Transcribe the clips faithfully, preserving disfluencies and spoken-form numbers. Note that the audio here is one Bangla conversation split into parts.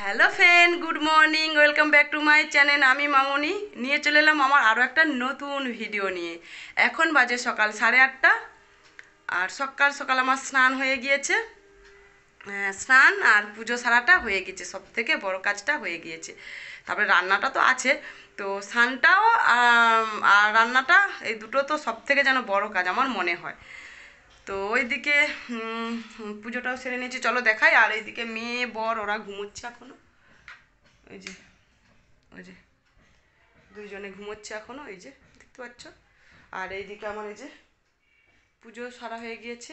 Hello friend, good morning, welcome back to my channel. আমি মামনি নিয়ে চলে এলাম আমার আরও একটা নতুন ভিডিও নিয়ে। এখন বাজে সকাল সাড়ে আটটা, আর সকাল সকাল আমার স্নান হয়ে গিয়েছে। স্নান আর পুজো সারাটা হয়ে গেছে, সব থেকে বড় কাজটা হয়ে গিয়েছে। তারপরে রান্নাটা তো আছে, তো স্নানটাও আর রান্নাটা, এই দুটো তো সব থেকে যেন বড় কাজ আমার মনে হয়। তো ওইদিকে পুজোটাও সেরে নিয়েছি, চলো দেখাই। আর এইদিকে মেয়ে বর ওরা ঘুমোচ্ছে এখনো, ওই যে ওই যে দুইজনে ঘুমোচ্ছে এখনো, এই যে দেখতে পাচ্ছ। আর এইদিকে আমার এই যে পুজো সারা হয়ে গিয়েছে,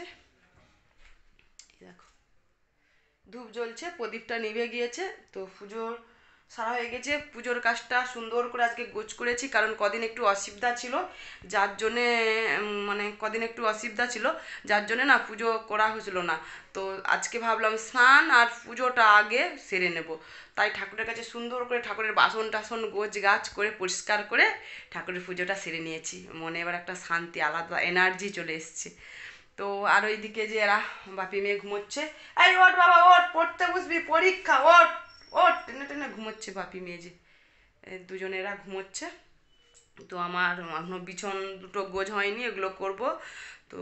দেখো ধূপ জ্বলছে, প্রদীপটা নিভে গিয়েছে। তো পুজোর সারা হয়ে গেছে। পুজোর কাজটা সুন্দর করে আজকে গোছ করেছি, কারণ কদিন একটু অসুবিধা ছিল, যার জন্যে মানে কদিন একটু অসুবিধা ছিল যার জন্যে না পুজো করা হয়েছিল না। তো আজকে ভাবলাম স্নান আর পুজোটা আগে সেরে নেব, তাই ঠাকুরের কাছে সুন্দর করে ঠাকুরের বাসন টাসন গোছ গাছ করে পরিষ্কার করে ঠাকুরের পুজোটা সেরে নিয়েছি। মনে এবার একটা শান্তি, আলাদা এনার্জি চলে এসছে। তো আর ওইদিকে যে এরা বাপি মেয়ে ঘুমোচ্ছে, এই ওঠ বাবা ওঠ, পড়তে বসবি, পরীক্ষা, ওঠ ওঠ, টেনে টেনে ঘুমোচ্ছে বাপি মেয়ে, যে দুজনে এরা ঘুমোচ্ছে। তো আমার এখনো বিছন দুটো গোছ হয়নি, এগুলো করব। তো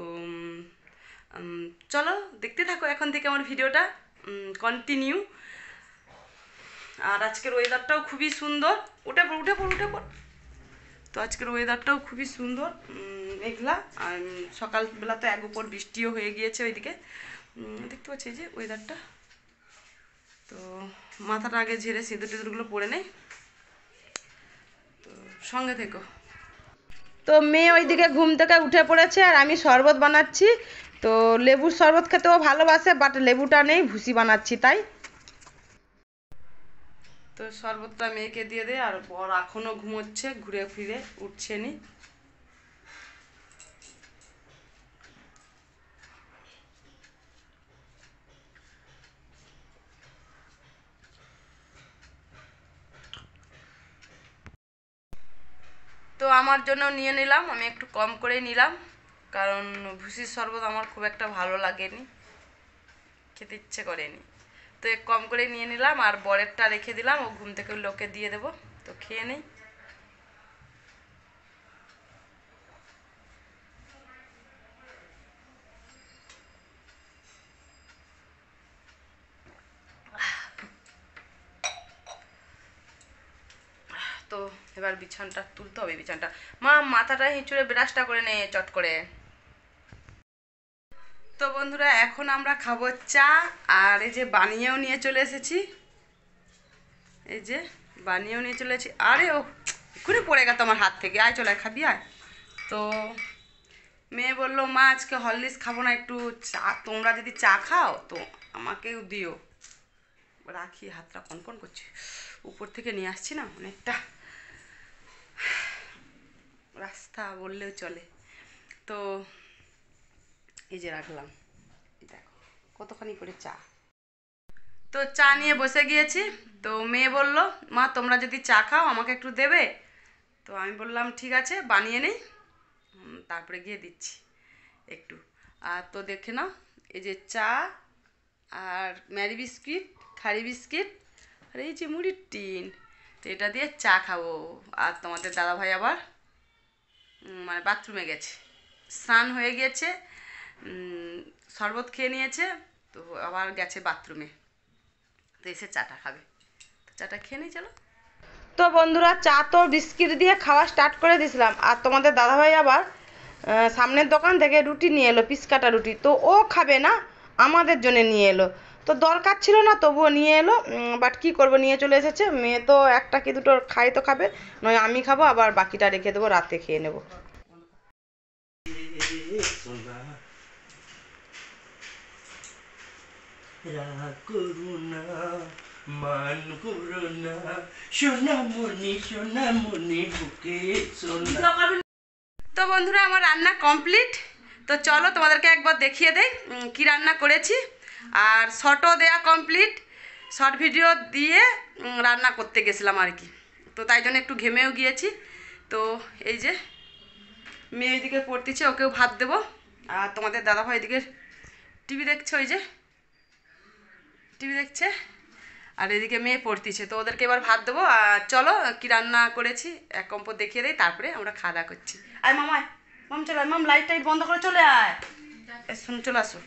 চলো দেখতে থাকো এখন থেকে আমার ভিডিওটা কন্টিনিউ। আর আজকের ওয়েদারটাও খুবই সুন্দর, উঠে পড় উঠে পড় উঠে পড়। তো আজকের ওয়েদারটাও খুবই সুন্দর, মেঘলা। আর সকালবেলা তো এক উপর বৃষ্টিও হয়ে গিয়েছে ওইদিকে, দেখতে পাচ্ছি যে ওয়েদারটা। তো মাথাটা আগে ঝেড়ে সিঁদুর টিঁদুরগুলো পরে নেই, তো সঙ্গে থেকো। তো মেয়ে ওইদিকে ঘুম থেকে উঠে পড়েছে, আর আমি শরবত বানাচ্ছি। তো লেবুর শরবত খেতেও ভালোবাসে, বাট লেবুটা নেই, ভুসি বানাচ্ছি তাই। তো শরবতটা মেয়েকে দিয়ে দে, আর বর এখনও ঘুমোচ্ছে, ঘুরে ফিরে উঠছে নি। তো আমার জন্য নিয়ে নিলাম, আমি একটু কম করে নিলাম, কারণ ভুসির শরবত আমার খুব একটা ভালো লাগেনি, খেতে ইচ্ছে করেনি। তো এক কম করে নিয়ে নিলাম, আর বরেরটা রেখে দিলাম, ও ঘুম থেকে লোকে দিয়ে দেবো। তো খেয়ে নেই। তো এবার বিছানটা তুলতে হবে, বিছানটা। মা মাথাটা হিঁচুড়ে ব্রাশটা করে নে চট করে। তো বন্ধুরা এখন আমরা খাবো চা, আর এই যে বানিয়েও নিয়ে চলে এসেছি, এই যে বানিয়েও নিয়ে চলে এসেছি। আরে ও ঘুরে পড়ে গেল আমার হাত থেকে, আয় চলে খাবি আয়। তো মেয়ে বললো মা আজকে হরলিক্স খাবো না, একটু চা, তোমরা যদি চা খাও তো আমাকেও দিও। রাখি, হাতটা কনকন করছে, উপর থেকে নিয়ে আসছি না অনেকটা রাস্তা বললেও চলে। তো এই যে রাখলাম, দেখো কতখানি করে চা। তো চা নিয়ে বসে গিয়েছি। তো মেয়ে বলল মা তোমরা যদি চা খাও আমাকে একটু দেবে। তো আমি বললাম ঠিক আছে, বানিয়ে নেই, তারপরে গিয়ে দিচ্ছি একটু। আর তো দেখে নাও, এই যে চা আর ম্যারি বিস্কিট, খাড়ি বিস্কিট, আর এই যে মুড়ির টিন। তো এটা দিয়ে চা খাবো। আর তোমাদের দাদাভাই আবার মানে বাথরুমে গেছে, স্নান হয়ে গিয়েছে, শরবত খেয়ে নিয়েছে, তো আবার গেছে বাথরুমে। তো এসে চাটা খাবে, তো চাটা খেয়ে নিই চলো। তো বন্ধুরা চা তো বিস্কিট দিয়ে খাওয়া স্টার্ট করে দিয়েছিলাম, আর তোমাদের দাদাভাই আবার সামনের দোকান থেকে রুটি নিয়ে এলো, পিস কাটা রুটি। তো ও খাবে না, আমাদের জন্য নিয়ে এলো। তো দরকার ছিল না, তবুও নিয়ে এলো, বাট কী করবো, নিয়ে চলে এসেছে। মেয়ে তো একটা কি দুটো খাই তো খাবে, নয় আমি খাবো, আবার বাকিটা রেখে দেবো, রাতে খেয়ে নেবো। মান করুণা সোনামণি সোনামণি বুকে সোনা। তো বন্ধুরা আমার রান্না কমপ্লিট। তো চলো তোমাদেরকে একবার দেখিয়ে দেই কি রান্না করেছি। আর শর্টও দেয়া কমপ্লিট, শর্ট ভিডিও দিয়ে রান্না করতে গেছিলাম আর কি। তো তাই জন্য একটু ঘেমেও গিয়েছি। তো এই যে মেয়ে এদিকে পড়তেছে, ওকেও ভাত দেবো। আর তোমাদের দাদাভাই এদিকে টিভি দেখছে, ওই যে টিভি দেখছে। আর এদিকে মেয়ে পড়তিছে, তো ওদেরকে এবার ভাত দেবো। আর চলো কি রান্না করেছি এক কম্প দেখিয়ে দেই, তারপরে আমরা খাওয়া দাওয়া করছি। আয় মামায়, মাম চলে আয়, মাম লাইট টাইট বন্ধ করে চলে আয়, শুনে চলে আসো।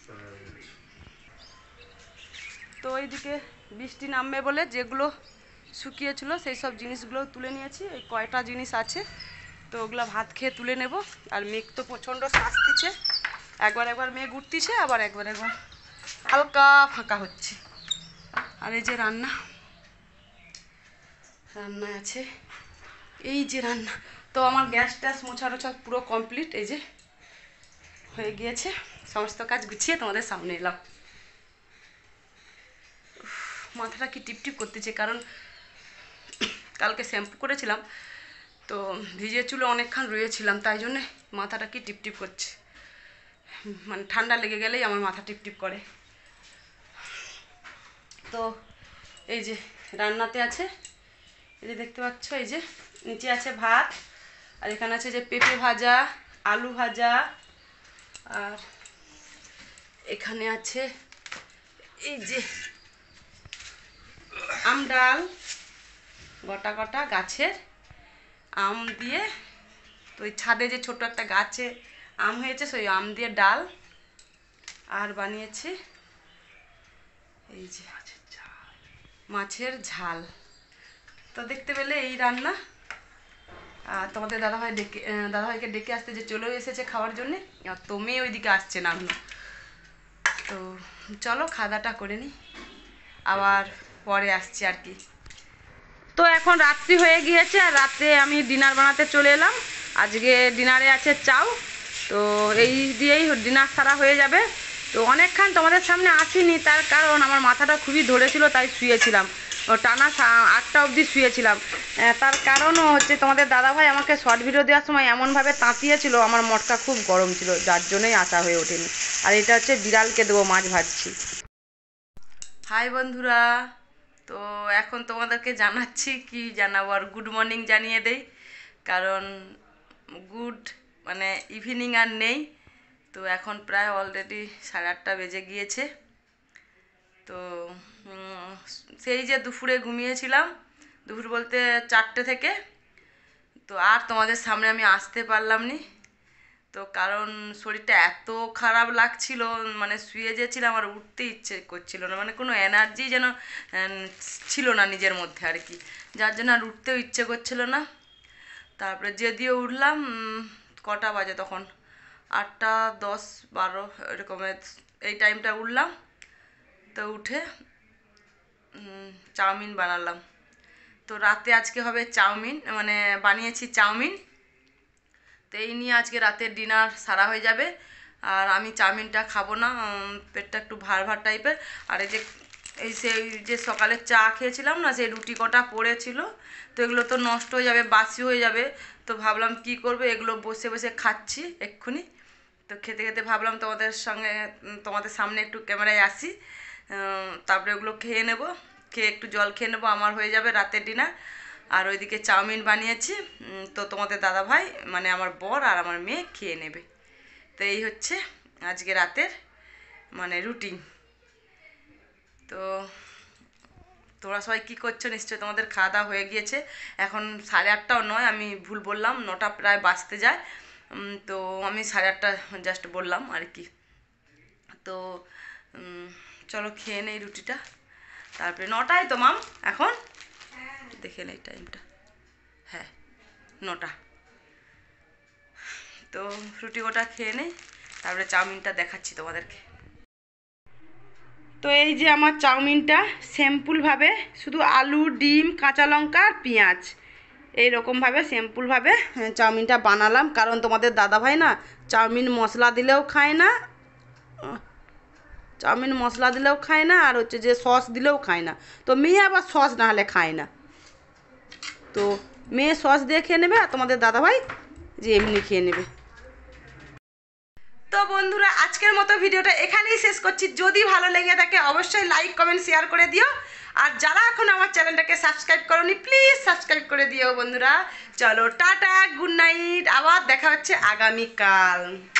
তো ওইদিকে বৃষ্টি নামবে বলে যেগুলো শুকিয়েছিল সেই সব জিনিসগুলো তুলে নিয়েছি, এই কয়টা জিনিস আছে, তো ওগুলো ভাত খেয়ে তুলে নেব। আর মেঘ তো প্রচণ্ড শাস্তিছে, একবার একবার মেঘ উঠতিছে, আবার একবার একবার হালকা ফাঁকা হচ্ছে। আর এই যে রান্না রান্না আছে, এই যে রান্না। তো আমার গ্যাস ট্যাস মোছা টোছা পুরো কমপ্লিট, এই যে হয়ে গিয়েছে, সমস্ত কাজ গুছিয়ে তোমাদের সামনে এলাম। মাথাটা কি টিপটিপ করতেছে, কারণ কালকে শ্যাম্পু করেছিলাম, তো ভিজে চুলে অনেকক্ষণ রয়েছিলাম, তাই জন্যে মাথাটা কি টিপটিপ করছে, মানে ঠান্ডা লেগে গেলেই আমার মাথা টিপটিপ করে। তো এই যে রান্নাতে আছে, এই যে দেখতে পাচ্ছ, এই যে নিচে আছে ভাত, আর এখানে আছে যে পেঁপে ভাজা, আলু ভাজা, আর এখানে আছে এই যে আম ডাল, গোটা গোটা গাছের আম দিয়ে, তো ওই ছাদে যে ছোট একটা গাছে আম হয়েছে সেই আম দিয়ে ডাল, আর বানিয়েছি এই যে মাছের ঝাল। তো দেখতে পেলে এই রান্না। আর তোমাদের দাদাভাই ডেকে দাদাভাইকে ডেকে আসতে যে চলেও এসেছে খাওয়ার জন্যে, আর তো মেয়ে ওইদিকে আসছে না এখনো। তো চলো খাওয়া দাওয়াটা করে নিই, আবার পরে আসছি আর কি। তো এখন রাত্রি হয়ে গিয়েছে, আর রাতে আমি ডিনার বানাতে চলে এলাম। আজকে ডিনারে আছে চাউ, তো এই দিয়েই ডিনার সারা হয়ে যাবে। তো অনেকক্ষণ তোমাদের সামনে আসিনি, তার কারণ আমার মাথাটা খুবই ধরেছিল, তাই শুয়েছিলাম টানা আটটা অবধি শুয়েছিলাম। তার কারণও হচ্ছে তোমাদের দাদাভাই আমাকে শর্ট ভিডিও দেওয়ার সময় এমনভাবে তাঁতিয়েছিল, আমার মটকা খুব গরম ছিল, যার জন্যই আসা হয়ে ওঠেনি। আর এটা হচ্ছে বিড়ালকে দেবো মাছ ভাজছি। হাই বন্ধুরা, তো এখন তোমাদেরকে জানাচ্ছি, কি জানাবো আর, গুড মর্নিং জানিয়ে দেই, কারণ গুড মানে ইভিনিং আর নেই। তো এখন প্রায় অলরেডি সাড়ে আটটা বেজে গিয়েছে। তো সেই যে দুপুরে ঘুমিয়েছিলাম, দুপুর বলতে চারটে থেকে, তো আর তোমাদের সামনে আমি আসতে পারলাম নি। তো কারণ শরীরটা এত খারাপ লাগছিল, মানে শুয়ে যেছিলাম আর উঠতে ইচ্ছে করছিল না, মানে কোনো এনার্জি যেন ছিল না নিজের মধ্যে আর কি, যার জন্য আর উঠতেও ইচ্ছে করছিল না। তারপরে যদিও উঠলাম, কটা বাজে তখন, আটটা দশ বারো এরকমের এই টাইমটা উঠলাম। তো উঠে চাউমিন বানালাম। তো রাতে আজকে হবে চাউমিন, মানে বানিয়েছি চাউমিন। তো এই নিয়ে আজকে রাতের ডিনার সারা হয়ে যাবে। আর আমি চাউমিনটা খাবো না, পেটটা একটু ভার ভার টাইপের। আর এই যে এই সেই যে সকালে চা খেয়েছিলাম না, সেই রুটি কটা পড়েছিল, তো এগুলো তো নষ্ট হয়ে যাবে, বাসি হয়ে যাবে। তো ভাবলাম কি করবে, এগুলো বসে বসে খাচ্ছি এক্ষুনি। তো খেতে খেতে ভাবলাম তোমাদের সঙ্গে তোমাদের সামনে একটু ক্যামেরায় আসি, তারপরে এগুলো খেয়ে নেব, খেয়ে একটু জল খেয়ে নেবো, আমার হয়ে যাবে রাতের ডিনার। আর ওইদিকে চাউমিন বানিয়েছি, তো তোমাদের দাদাভাই মানে আমার বর আর আমার মেয়ে খেয়ে নেবে। তো এই হচ্ছে আজকে রাতের মানে রুটিন। তো তোমরা সবাই কী করছো, নিশ্চয়ই তোমাদের খাওয়া দাওয়া হয়ে গিয়েছে। এখন সাড়ে আটটাও নয়, আমি ভুল বললাম, নটা প্রায় বাজতে যায়। তো আমি সাড়ে আটটা জাস্ট বললাম আর কি। তো চলো খেয়ে নেই রুটিটা, তারপরে নটায় তো মাম এখন দেখে নেই টাইমটা, হ্যাঁ নটা। তো রুটি গোটা খেয়ে নেই, তারপরে চাউমিনটা দেখাচ্ছি তোমাদেরকে। তো এই যে আমার চাউমিনটা সিম্পলভাবে শুধু আলু, ডিম, কাঁচা লঙ্কা আর পেঁয়াজ এইরকমভাবে সিম্পলভাবে চাউমিনটা বানালাম, কারণ তোমাদের দাদাভাই না চাউমিন মশলা দিলেও খায় না, চাউমিন মশলা দিলেও খায় না, আর হচ্ছে যে সস দিলেও খায় না। তো মেয়ে আবার সস না হলে খায় না, তো মেয়ে সস দিয়ে খেয়ে নেবে, আর তোমাদের দাদাভাই যে এমনি খেয়ে নেবে। তো বন্ধুরা আজকের মতো ভিডিওটা এখানেই শেষ করছি। যদি ভালো লেগে থাকে অবশ্যই লাইক কমেন্ট শেয়ার করে দিও, আর যারা এখন আমার চ্যানেলটাকে সাবস্ক্রাইব করোনি প্লিজ সাবস্ক্রাইব করে দিও বন্ধুরা। চলো টাটা, গুড নাইট, আবার দেখা হচ্ছে আগামীকাল।